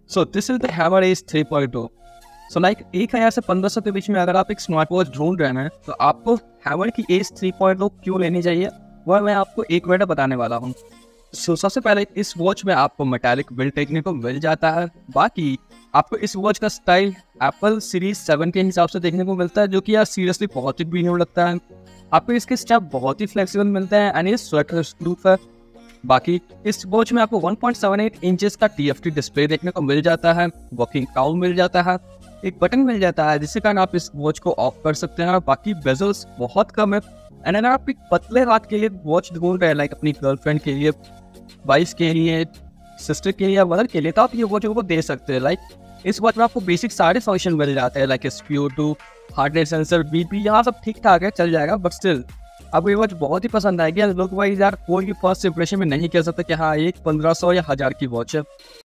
So this is the average 3.2। So like 1000 से 1500 के बीच में अगर आप एक स्मार्ट वॉच ढूंढ रहे हैं तो आपको हैवर की एज 3.2 क्यों लेनी चाहिए, वह मैं आपको एक मिनट बताने वाला हूँ। सो सबसे पहले इस वॉच में आपको मेटालिक बिल्ड देखने को मिल जाता है। बाकी आपको इस वॉच का स्टाइल एप्पल सीरीज 7 के हिसाब से देखने को मिलता है, जो कि यार सीरियसली बहुत ही प्रीमियम लगता है। आपको इसके स्टेप बहुत ही फ्लेक्सिबल मिलते हैं एंड ये स्वेट प्रूफ है। बाकी इस वॉच में आपको 1.78 इंचेस का TFT डिस्प्ले देखने को मिल जाता है, वर्किंग काउंट मिल जाता है, एक बटन मिल जाता है जिसके कारण आप इस वॉच को ऑफ कर सकते हैं। बाकी बेजल्स बहुत कम है एंड अगर आप एक पतले हाथ के लिए वॉच ढूंढ रहे हैं, लाइक अपनी गर्लफ्रेंड के लिए, वाइफ के लिए, सिस्टर के लिए या मदर के लिए, तो आप ये वॉच को दे सकते हैं। लाइक इस वॉच में आपको बेसिक सारे फंक्शन मिल जाते हैं, like SpO2, heart rate sensor, BP, यहाँ सब ठीक ठाक है, चल जाएगा। बट स्टिल आपको ये वॉच बहुत ही पसंद आएगी। लुक वाइज यार कोई भी फर्स्ट इंप्रेशन में नहीं कह सकता कि हाँ एक 1500 या 1000 की वॉच है।